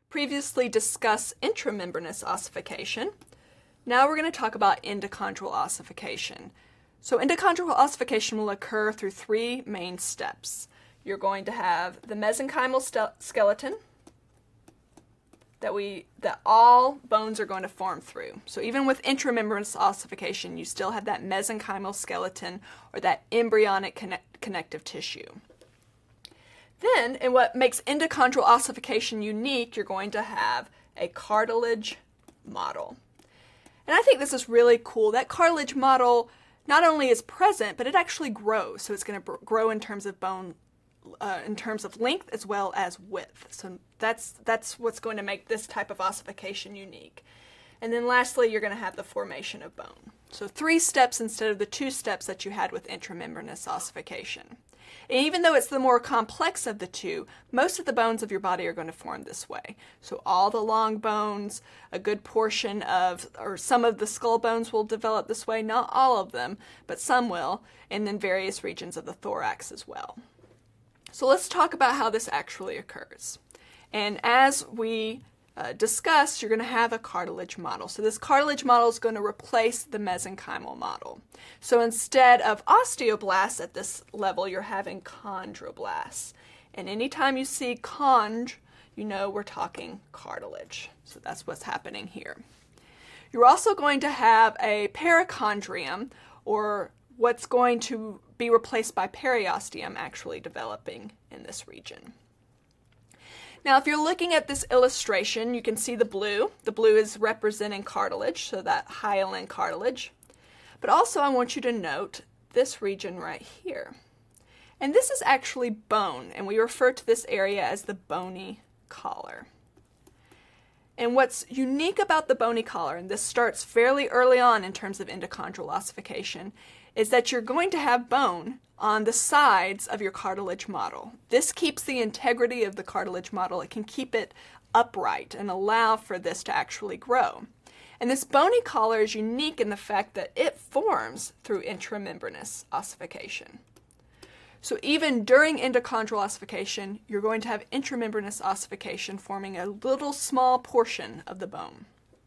previously discussed intramembranous ossification. Now we're going to talk about endochondral ossification. So endochondral ossification will occur through three main steps. You're going to have the mesenchymal skeleton that all bones are going to form through. So even with intramembranous ossification, you still have that mesenchymal skeleton or that embryonic connective tissue. Then, and what makes endochondral ossification unique, you're going to have a cartilage model. And I think this is really cool. That cartilage model not only is present, but it actually grows. So it's going to grow in terms of bone, in terms of length as well as width. So that's what's going to make this type of ossification unique. And then lastly, you're going to have the formation of bone. So 3 steps instead of the 2 steps that you had with intramembranous ossification. And even though it's the more complex of the two, most of the bones of your body are going to form this way. So all the long bones, a good portion of, or some of the skull bones will develop this way, not all of them, but some will, and then various regions of the thorax as well. So let's talk about how this actually occurs. And as we discussed, you're going to have a cartilage model. So this cartilage model is going to replace the mesenchymal model. So instead of osteoblasts at this level, you're having chondroblasts. And anytime you see chond, you know we're talking cartilage. So that's what's happening here. You're also going to have a perichondrium, or what's going to be replaced by periosteum, actually developing in this region. Now, if you're looking at this illustration, you can see the blue. The blue is representing cartilage, so that hyaline cartilage. But also I want you to note this region right here. And this is actually bone, and we refer to this area as the bony collar. And what's unique about the bony collar, and this starts fairly early on in terms of endochondral ossification, is that you're going to have bone on the sides of your cartilage model. This keeps the integrity of the cartilage model. It can keep it upright and allow for this to actually grow. And this bony collar is unique in the fact that it forms through intramembranous ossification. So even during endochondral ossification, you're going to have intramembranous ossification forming a little small portion of the bone.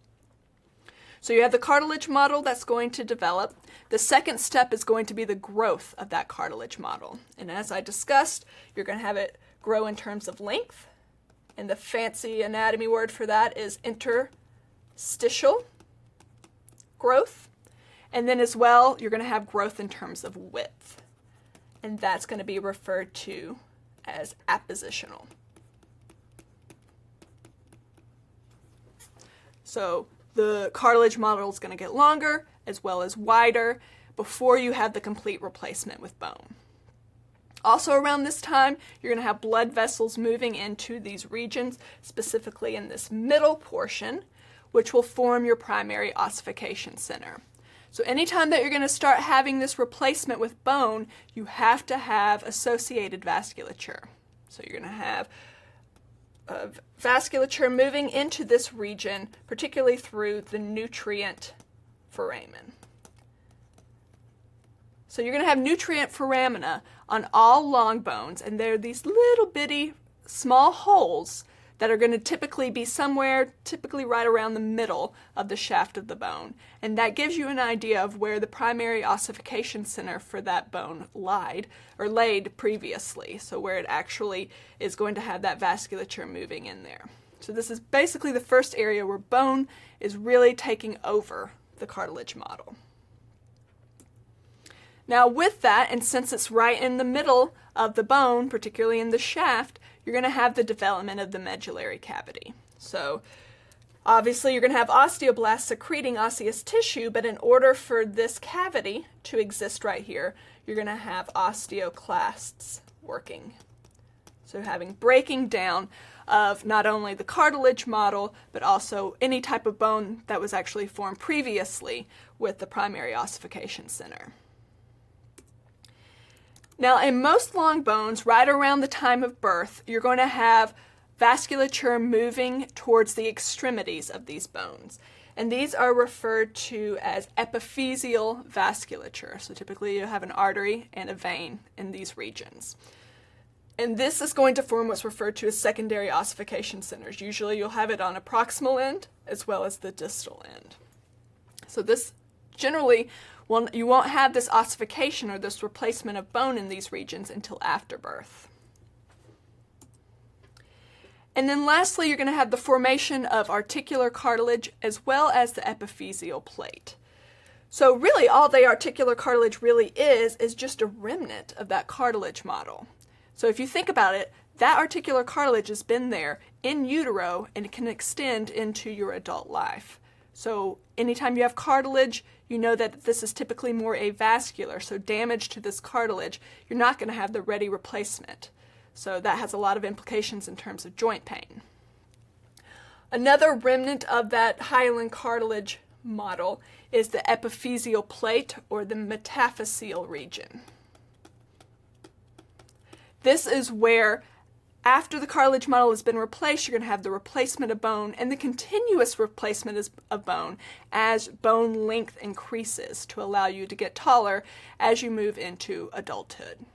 So you have the cartilage model that's going to develop. The second step is going to be the growth of that cartilage model. And as I discussed, you're going to have it grow in terms of length. And the fancy anatomy word for that is interstitial growth. And then as well, you're going to have growth in terms of width. And that's going to be referred to as appositional. So the cartilage model is going to get longer as well as wider before you have the complete replacement with bone. Also around this time, you're going to have blood vessels moving into these regions, specifically in this middle portion, which will form your primary ossification center. So anytime that you're going to start having this replacement with bone, you have to have associated vasculature. So you're going to have vasculature moving into this region, particularly through the nutrient foramen. So you're going to have nutrient foramina on all long bones, and they're these little bitty small holes that are going to typically be somewhere, typically right around the middle of the shaft of the bone. And that gives you an idea of where the primary ossification center for that bone laid previously. So where it actually is going to have that vasculature moving in there. So this is basically the first area where bone is really taking over the cartilage model. Now with that, and since it's right in the middle of the bone, particularly in the shaft, you're going to have the development of the medullary cavity. So obviously you're going to have osteoblasts secreting osseous tissue, but in order for this cavity to exist right here, you're going to have osteoclasts working. So having breaking down of not only the cartilage model, but also any type of bone that was actually formed previously with the primary ossification center. Now, in most long bones, right around the time of birth, you're going to have vasculature moving towards the extremities of these bones. And these are referred to as epiphyseal vasculature. So typically you have an artery and a vein in these regions. And this is going to form what's referred to as secondary ossification centers. Usually you'll have it on a proximal end as well as the distal end. So this generally, you won't have this ossification or this replacement of bone in these regions until after birth. And then lastly, you're going to have the formation of articular cartilage as well as the epiphyseal plate. So really all the articular cartilage really is just a remnant of that cartilage model. So if you think about it, that articular cartilage has been there in utero and it can extend into your adult life. So anytime you have cartilage, you know that this is typically more avascular, so damage to this cartilage, you're not going to have the ready replacement. So that has a lot of implications in terms of joint pain. Another remnant of that hyaline cartilage model is the epiphyseal plate or the metaphyseal region. This is where after the cartilage model has been replaced, you're going to have the replacement of bone and the continuous replacement of bone as bone length increases to allow you to get taller as you move into adulthood.